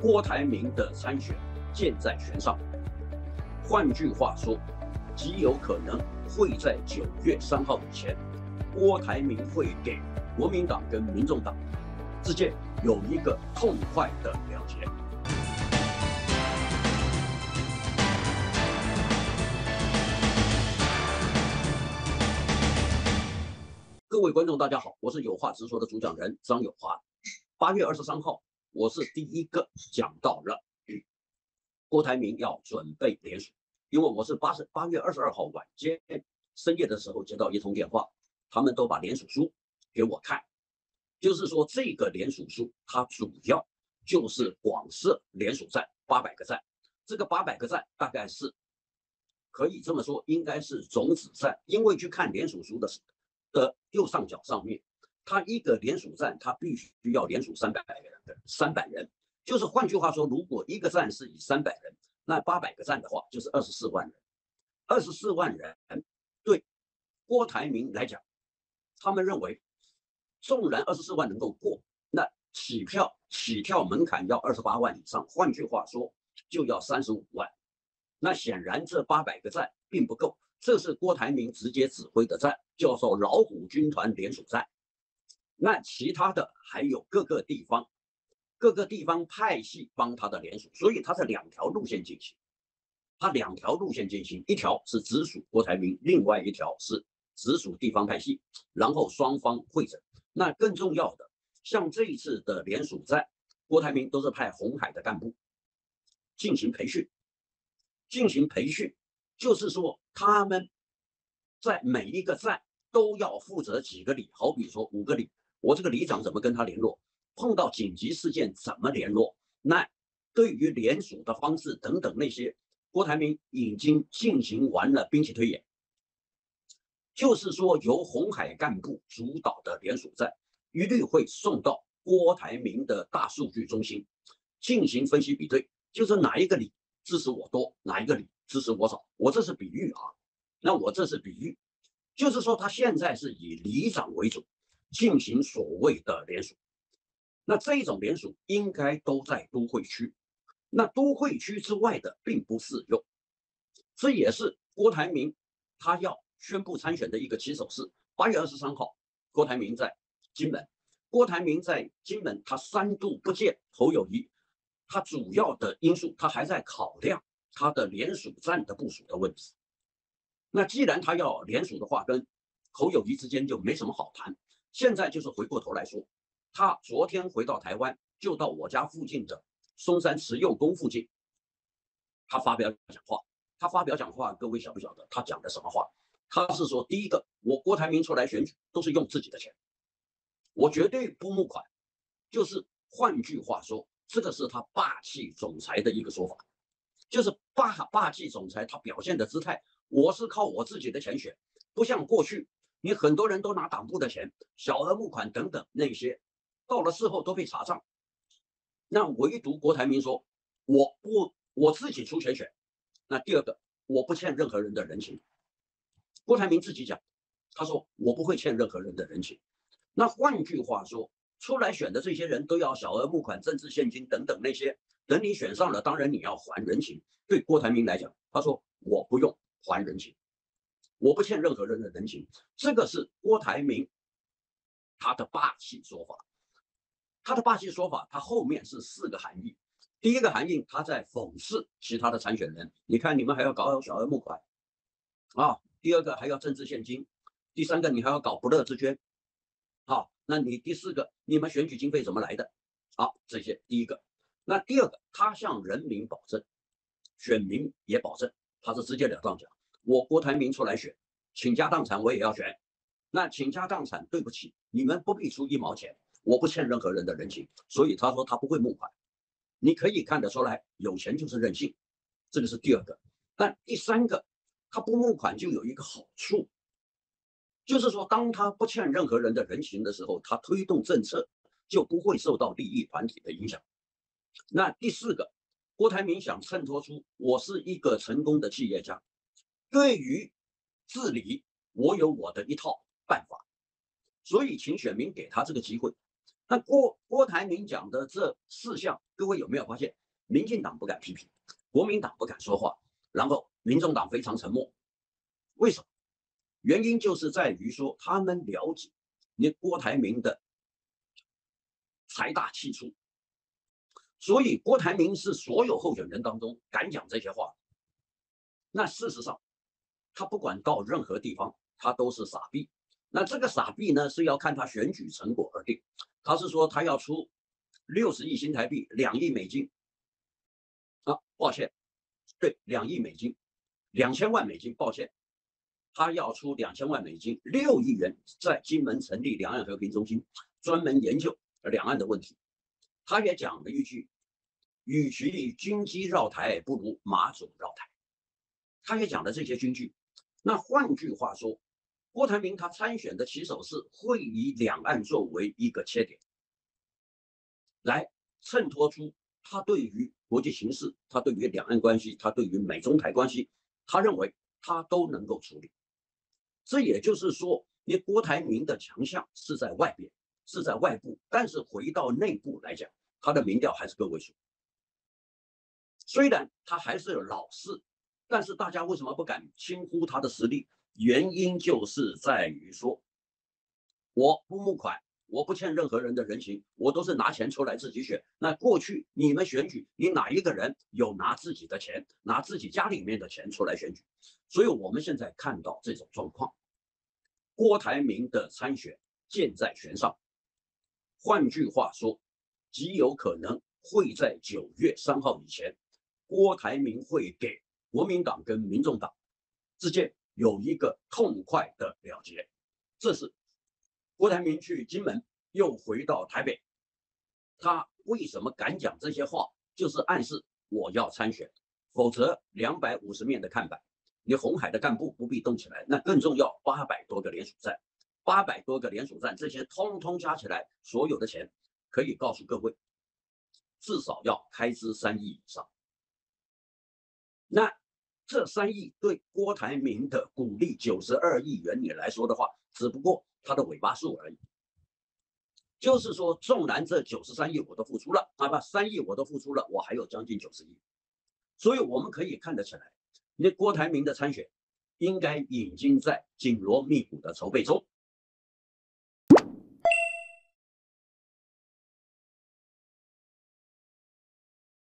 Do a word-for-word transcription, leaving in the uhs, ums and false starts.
郭台铭的参选箭在弦上。换句话说，极有可能会在九月三号以前，郭台铭会给国民党跟民众党之间有一个痛快的了结。各位观众，大家好，我是有话直说的主讲人张有话。八月二十三号，我是第一个讲到了郭台铭要准备联署，因为我是八十八月二十二号晚间深夜的时候接到一通电话，他们都把联署书给我看，就是说这个联署书它主要就是广设联署站八百个站，这个八百个站大概是可以这么说，应该是种子站，因为去看联署书的的右上角上面，它一个联署站它必须要联署三百人的三百人，就是换句话说，如果一个站是以三百人，那八百个站的话就是二十四万人，二十四万人对郭台铭来讲，他们认为纵然二十四万能够过，那起票起跳门槛要二十八万以上，换句话说就要三十五万。那显然这八百个站并不够，这是郭台铭直接指挥的站，叫做老虎军团联署站。那其他的还有各个地方，各个地方派系帮他的联署，所以他是两条路线进行。他两条路线进行，一条是直属郭台铭，另外一条是直属地方派系，然后双方会诊。那更重要的，像这一次的联署站，郭台铭都是派鸿海的干部进行培训。进行培训，就是说他们在每一个站都要负责几个里，好比说五个里，我这个里长怎么跟他联络，碰到紧急事件怎么联络，那对于联署的方式等等那些，郭台铭已经进行完了兵棋推演，就是说由鸿海干部主导的联署站，一律会送到郭台铭的大数据中心进行分析比对，就是哪一个里支持我多，哪一个里支持我少，我这是比喻啊，那我这是比喻，就是说他现在是以里长为主进行所谓的联署，那这种联署应该都在都会区，那都会区之外的并不适用，这也是郭台铭他要宣布参选的一个起手式。八月二十三号，郭台铭在金门，郭台铭在金门，他三度不见侯友宜。他主要的因素，他还在考量他的联署站的部署的问题。那既然他要联署的话，跟侯友宜之间就没什么好谈。现在就是回过头来说，他昨天回到台湾，就到我家附近的松山慈幼宫附近，他发表讲话。他发表讲话，各位晓不晓得他讲的什么话？他是说，第一个，我郭台铭出来选举都是用自己的钱，我绝对不募款，就是换句话说。这个是他霸气总裁的一个说法，就是霸霸气总裁他表现的姿态，我是靠我自己的钱选，不像过去你很多人都拿党部的钱，小额募款等等那些，到了事后都被查账。那唯独郭台铭说，我不我自己出钱选。那第二个，我不欠任何人的人情。郭台铭自己讲，他说我不会欠任何人的人情。那换句话说，出来选的这些人都要小额募款、政治现金等等那些，等你选上了，当然你要还人情。对郭台铭来讲，他说我不用还人情，我不欠任何人的人情。这个是郭台铭他的霸气说法，他的霸气说法，他后面是四个含义。第一个含义，他在讽刺其他的参选人，你看你们还要搞小额募款啊，第二个还要政治现金，第三个你还要搞不乐之捐。好，那你第四个，你们选举经费怎么来的？好，这些第一个。那第二个，他向人民保证，选民也保证，他是直截了当讲，我郭台铭出来选，倾家荡产我也要选。那倾家荡产，对不起，你们不必出一毛钱，我不欠任何人的人情。所以他说他不会募款，你可以看得出来，有钱就是任性，这个是第二个。但第三个，他不募款就有一个好处。就是说，当他不欠任何人的人情的时候，他推动政策就不会受到利益团体的影响。那第四个，郭台铭想衬托出我是一个成功的企业家，对于治理我有我的一套办法，所以请选民给他这个机会。 那郭郭台铭讲的这四项，各位有没有发现，民进党不敢批评，国民党不敢说话，然后民众党非常沉默？为什么？原因就是在于说，他们了解你郭台铭的财大气粗，所以郭台铭是所有候选人当中敢讲这些话。那事实上，他不管到任何地方，他都是傻逼。那这个傻逼呢，是要看他选举成果而定。他是说他要出六十亿新台币，两亿美金。啊，抱歉，对，两亿美金，两千万美金，抱歉，他要出两千万美金，六亿元，在金门成立两岸和平中心，专门研究两岸的问题。他也讲了一句，与其军机绕台，不如马祖绕台。他也讲了这些军句。那换句话说，郭台铭他参选的起手式会以两岸作为一个切点，来衬托出他对于国际形势，他对于两岸关系，他对于美中台关系，他认为他都能够处理。这也就是说，你郭台铭的强项是在外边，是在外部，但是回到内部来讲，他的民调还是个位数。虽然他还是老四，但是大家为什么不敢轻忽他的实力？原因就是在于说，我不募款，我不欠任何人的人情，我都是拿钱出来自己选。那过去你们选举，你哪一个人有拿自己的钱，拿自己家里面的钱出来选举？所以我们现在看到这种状况，郭台铭的参选箭在弦上。换句话说，极有可能会在九月三号以前，郭台铭会给国民党跟民众党之间有一个痛快的了结。这是郭台铭去金门又回到台北，他为什么敢讲这些话？就是暗示我要参选，否则两百五十面的看板，你红海的干部不必动起来。那更重要，八百多个联署站，八百多个联署站，这些通通加起来，所有的钱可以告诉各位，至少要开支三亿以上。那这三亿对郭台铭的股利九十二亿元你来说的话，只不过他的尾巴数而已。就是说，纵然这九十三亿我都付出了，啊不，三亿我都付出了，我还有将近九十亿。所以我们可以看得起来，那郭台铭的参选应该已经在紧锣密鼓的筹备中。